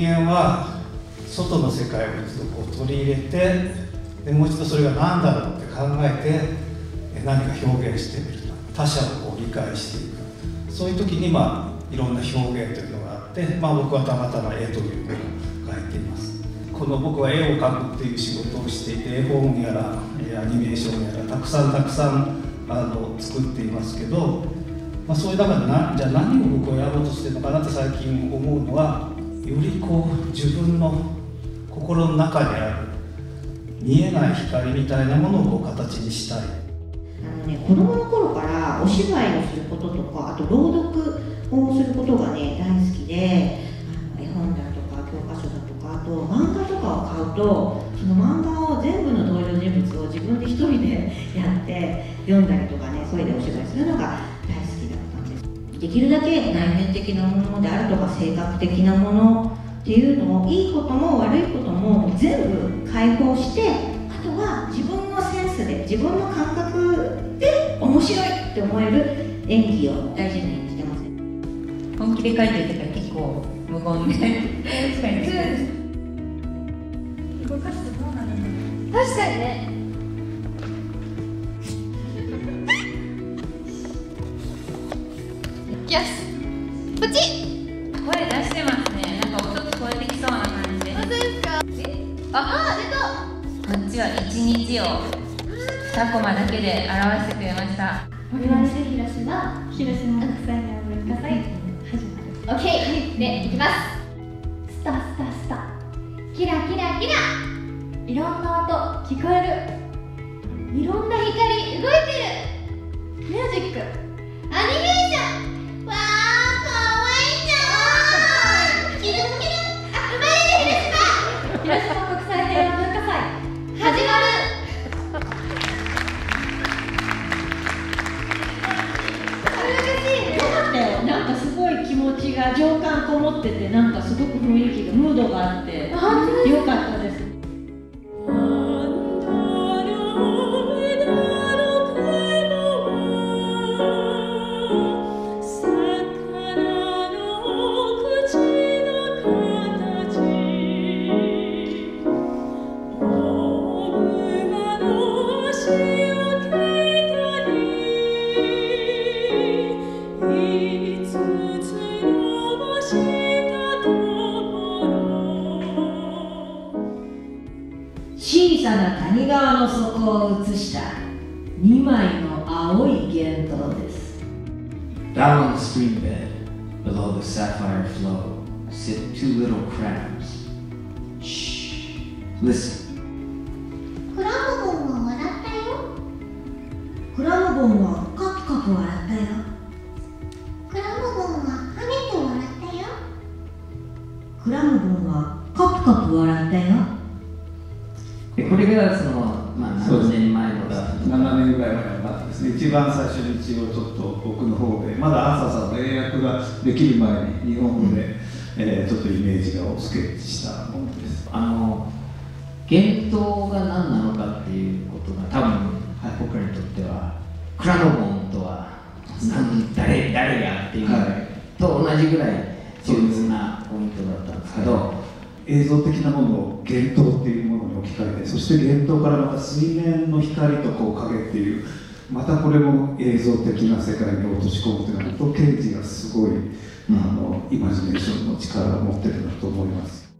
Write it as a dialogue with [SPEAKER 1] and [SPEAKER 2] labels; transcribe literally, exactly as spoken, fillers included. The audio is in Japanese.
[SPEAKER 1] 間は外の世界を一度こう取り入れて、でもう一度それが何だろうって考えて何か表現してみると、他者をこう理解していく、そういう時にまあいろんな表現というのがあって、まあ、僕はたまたま絵というものを描いています。この僕は絵を描くっていう仕事をしていて、絵本やらアニメーションやらたくさんたくさんあの作っていますけど、まあ、そういう中でなじゃあ何を僕はやろうとしてるのかなって最近思うのは、よりこう自分の心の中にある見えない光みたいなものをこう形にしたい。あ
[SPEAKER 2] の、ね、子供の頃からお芝居をすることとか、あと朗読をすることがね大好きで、あの絵本だとか教科書だとか、あと漫画とかを買うと、その漫画を全部の登場人物を自分で一人でやって読んだりとかね、それでお芝居するのが大好きだったんです。できるだけ内面的なものであるとか性格的なものっていうのを、いいことも悪いことも全部解放して、あとは自分のセンスで自分の感覚で面白いって思える演技を大事にしてます。
[SPEAKER 3] 本気で書いてるから結構無言で確かに動かすとどうなるんだろう。
[SPEAKER 4] 確かにね。よし、ポチッ。
[SPEAKER 3] 声出してますね。なんか音聞こえてきそうな感じで。
[SPEAKER 4] 本当ですか？え、ああ、出た。
[SPEAKER 3] こっちは一日をにコマだけで表してくれました。
[SPEAKER 4] 我々で広島、広島国際文化祭始まる。オッケー、で、いきます。スタスタスタ、キラキラキラ、いろんな音聞こえる、いろんな光動いてる、ミュージック、アニメーション、わー、かわいいなー、キラキラ、あ、生まれて広島、広島国際平和文化祭始まる。
[SPEAKER 2] なんかすごい気持ちが情感こもってて、なんかすごく雰囲気がムードがあってよかったです。小さな谷川の底を映したにまいの青い幻灯です。
[SPEAKER 5] Down on the stream bed, below the sapphire flow, sit two little crabs. Shh, listen.
[SPEAKER 6] クラムボンは笑ったよ。
[SPEAKER 2] クラムボンはカクカク笑ったよ。
[SPEAKER 6] クラムボンは跳ねて笑ったよ。
[SPEAKER 2] クラムボンはカクカク笑ったよ。
[SPEAKER 5] でこれがその、まあ、何年前のだ
[SPEAKER 7] ななねんぐらい前になってですね、一番最初に一応ちょっと僕の方で、まだアンサーさんの英訳ができる前に日本語で、うんえー、ちょっとイメージをスケッチしたものです。
[SPEAKER 5] あの幻灯が何なのかっていうことが多分、はい、僕らにとってはクラムボンとは何誰誰がっていうの、はい、と同じぐらい重要なポイントだったんですけど、はい
[SPEAKER 7] 映像的なものを幻灯っていうものに置き換えて、そして幻灯からまた水面の光とこう影っていう、またこれも映像的な世界に落とし込むというのは、本当ケンジがすごいあのイマジネーションの力を持ってるんだと思います。